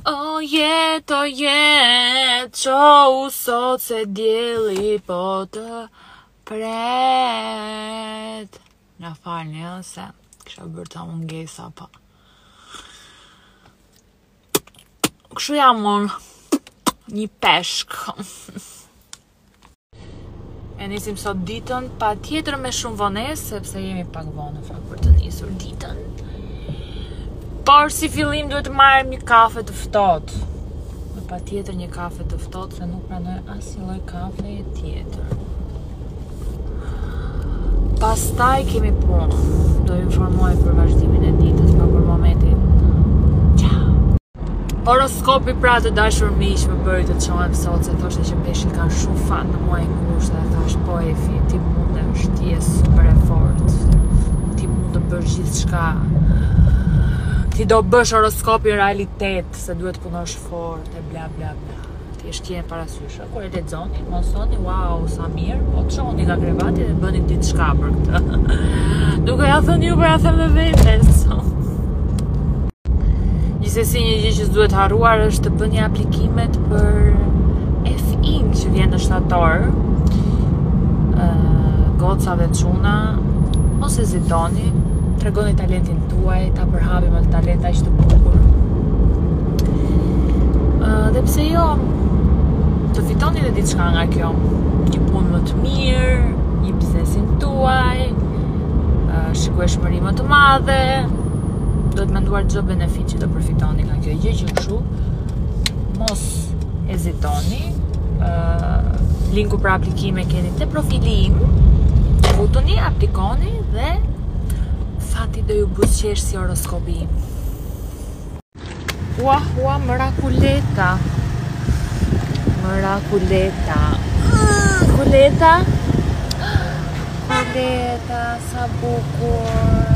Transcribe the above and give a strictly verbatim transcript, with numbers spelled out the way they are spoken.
O jet, o jet, qohu sot se djeli po të pret. Na falni, ë, se kisha bërë ta mungesa pa. Kështu jam unë, një peshk. E nisim sot ditën, pa tjetër me shumë vonesë, sepse jemi pak vonë në fakt për të nisur ditën. Por si fillim duhet të marrim një kafe të ftohtë. Me pa tjetër një kafe të ftohtë, se nuk pranoj asnjë lloj kafe tjetër. Pastaj kemi punë. Do ju informoj për vazhdimin e ditës, pa për momentin. Ciao. Horoskopi pra të dashur miq, më bëri të çohem sot se thoshte që peshqit kanë shumë fan në muajin gusht dhe thash po Efi, ti mundesh, ti je super e fortë. Ti mund të bësh gjithçka. Ti do bësh horoskopin realitet, se duhet punosh fort e bla bla bla. Ti e shtjen parasysh, kur e lexoni, mos thoni wow, sa mirë, po çoni nga krevati dhe bëni diçka për këtë. Duke ja thënë ju, për ja them dhe vetes. Gjithsesi një gjë që s'duhet harruar është të bëni aplikimet për F I N që vjen në shtator. Uh, gocave çuna, mos hezitoni, tregoni talentin tuaj, ta përhapim atë talent aq të bukur. Uh, dhe pse jo, të fitoni edhe diçka nga kjo, një punë më të mirë, një biznesin tuaj, uh, shikueshmëri më të madhe. Do të menduar çdo benefit që do përfitoni nga kjo gjë që kështu. Mos hezitoni. Uh, linku për aplikime keni te profili im. Futuni, aplikoni dhe fati do ju buzëqesh si horoskopi im. Ua, ua, mrakuleta. Mrakuleta. Kuleta. Kuleta, sa bukur.